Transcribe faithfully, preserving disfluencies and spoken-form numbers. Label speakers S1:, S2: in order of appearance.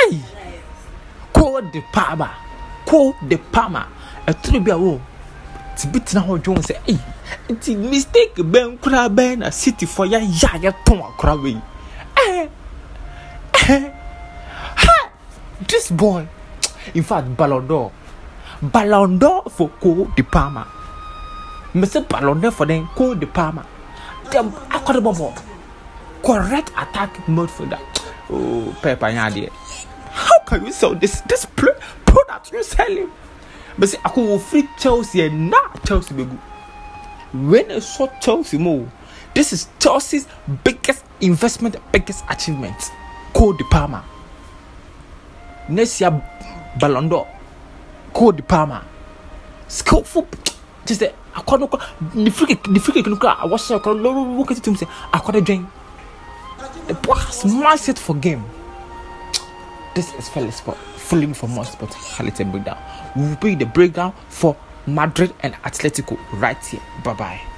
S1: Hey, call the Palmer, call the Palmer. A three be a woe. It's bit now, Jones say, hey, it's a mistake. Ben crab ben a city for ya, ya, ya, ton crabby. Eh, eh, ha, this boy. In fact, Bar Lon Dor, Bar Lon Dor for call the Palmer. Mister Bar Lon Dor for them call the Palmer. Them accordable. Correct attack mode for that. Oh, Pepper, idea. How can you sell this this product you selling? But see, I could free Chelsea and not Chelsea be good. When I saw Chelsea move, this is Chelsea's biggest investment, biggest achievement. Code the Palmer. Next year, Bar Lon Dor. Code the Palmer. Skillful. Just the I can't the freak the freak look at I watch I can't look at it to say I can't drink. The boy has mindset for game. This is Felix Sport. Fully for more sport quality breakdown. We will be the breakdown for Madrid and Atletico right here. Bye bye.